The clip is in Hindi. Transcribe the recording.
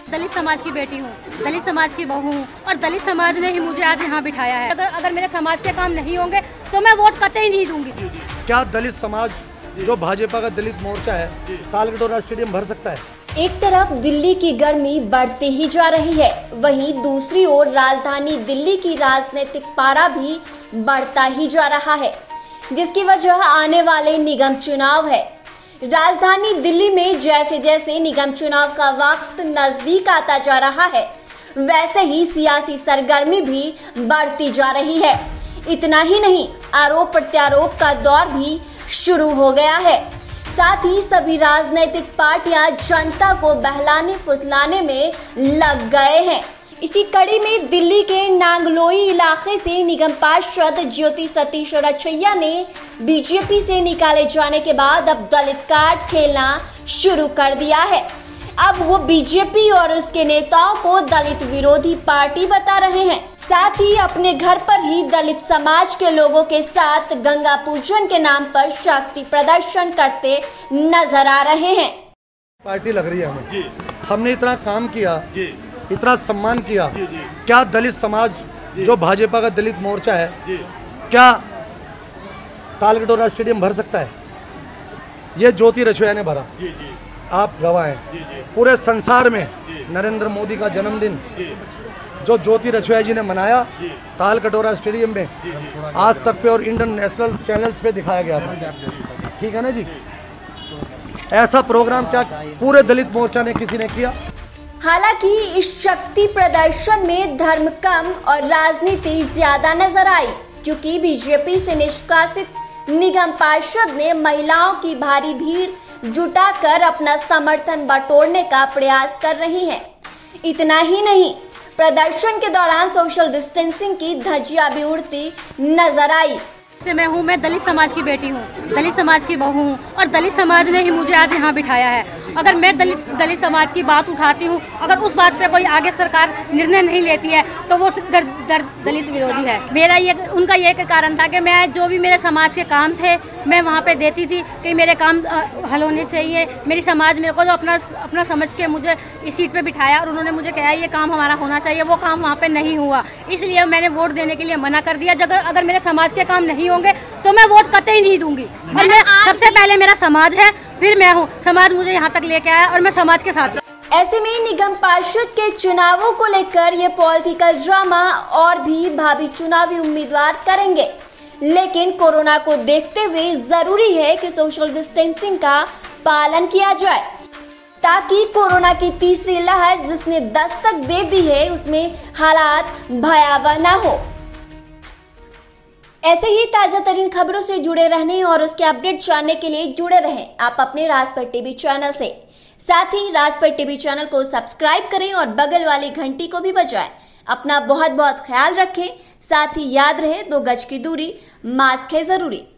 दलित समाज की बेटी हूँ, दलित समाज की बहू हूँ और दलित समाज ने ही मुझे आज यहाँ बिठाया है। अगर मेरे समाज के काम नहीं होंगे तो मैं वोट कतई नहीं दूंगी। क्या दलित समाज जो भाजपा का दलित मोर्चा है तालकटोरा स्टेडियम भर सकता है? एक तरफ दिल्ली की गर्मी बढ़ती ही जा रही है, वहीं दूसरी ओर राजधानी दिल्ली की राजनीतिक पारा भी बढ़ता ही जा रहा है, जिसकी वजह आने वाले निगम चुनाव है। राजधानी दिल्ली में जैसे जैसे निगम चुनाव का वक्त नजदीक आता जा रहा है, वैसे ही सियासी सरगर्मी भी बढ़ती जा रही है। इतना ही नहीं, आरोप प्रत्यारोप का दौर भी शुरू हो गया है। साथ ही सभी राजनीतिक पार्टियां जनता को बहलाने फुसलाने में लग गए हैं। इसी कड़ी में दिल्ली के नांगलोई इलाके से निगम पार्षद ज्योति सतीश रचैया ने बीजेपी से निकाले जाने के बाद अब दलित कार्ड खेलना शुरू कर दिया है। अब वो बीजेपी और उसके नेताओं को दलित विरोधी पार्टी बता रहे हैं। साथ ही अपने घर पर ही दलित समाज के लोगों के साथ गंगा पूजन के नाम पर शक्ति प्रदर्शन करते नजर आ रहे हैं। पार्टी लग रही है हमें जी। हमने इतना काम किया जी, इतना सम्मान किया जी, जी। क्या दलित समाज जो भाजपा का दलित मोर्चा है जी, क्या तालकटोरा स्टेडियम भर सकता है? ये ज्योति रचैया ने भरा जी, जी। आप गवाह हैं। पूरे संसार में नरेंद्र मोदी का जन्मदिन जो ज्योति रचैया जी ने मनाया तालकटोरा स्टेडियम में, आज तक पे और इंडियन नेशनल चैनल्स पे दिखाया गया था। ठीक है ना जी? ऐसा प्रोग्राम क्या पूरे दलित मोर्चा ने किसी ने किया? हालांकि इस शक्ति प्रदर्शन में धर्म कम और राजनीति ज्यादा नजर आई, क्योंकि बीजेपी से निष्कासित निगम पार्षद ने महिलाओं की भारी भीड़ जुटाकर अपना समर्थन बटोरने का प्रयास कर रही हैं। इतना ही नहीं, प्रदर्शन के दौरान सोशल डिस्टेंसिंग की धज्जियां भी उड़ती नजर आई। मैं दलित समाज की बेटी हूँ, दलित समाज की बहू हूँ और दलित समाज ने ही मुझे आज यहाँ बिठाया है। अगर मैं दलित समाज की बात उठाती हूँ, अगर उस बात पे कोई आगे सरकार निर्णय नहीं लेती है तो वो दलित विरोधी है। मेरा उनका ये कारण था कि मैं जो भी मेरे समाज के काम थे मैं वहाँ पे देती थी कि मेरे काम हल होने चाहिए। मेरी समाज मेरे को जो अपना समझ के मुझे इस सीट पे बिठाया और उन्होंने मुझे कहा ये काम हमारा होना चाहिए, वो काम वहाँ पे नहीं हुआ, इसलिए मैंने वोट देने के लिए मना कर दिया। अगर मेरे समाज के काम नहीं होंगे तो मैं वोट कतई नहीं दूंगी। और मैं सबसे पहले मेरा समाज है, फिर मैं हूँ। समाज मुझे यहाँ तक लेके आया और मैं समाज के साथ। ऐसे में निगम पार्षद के चुनावों को लेकर ये पॉलिटिकल ड्रामा और भी भावी चुनावी उम्मीदवार करेंगे, लेकिन कोरोना को देखते हुए जरूरी है कि सोशल डिस्टेंसिंग का पालन किया जाए, ताकि कोरोना की तीसरी लहर जिसने दस्तक दे दी है उसमें हालात भयावह न हो। ऐसे ही ताजा तरीन खबरों से जुड़े रहने और उसके अपडेट जानने के लिए जुड़े रहें आप अपने राजपट टीवी चैनल से। साथ ही राजपट टीवी चैनल को सब्सक्राइब करें और बगल वाली घंटी को भी बजाएं। अपना बहुत बहुत ख्याल रखें। साथ ही याद रहे 2 गज की दूरी, मास्क है जरूरी।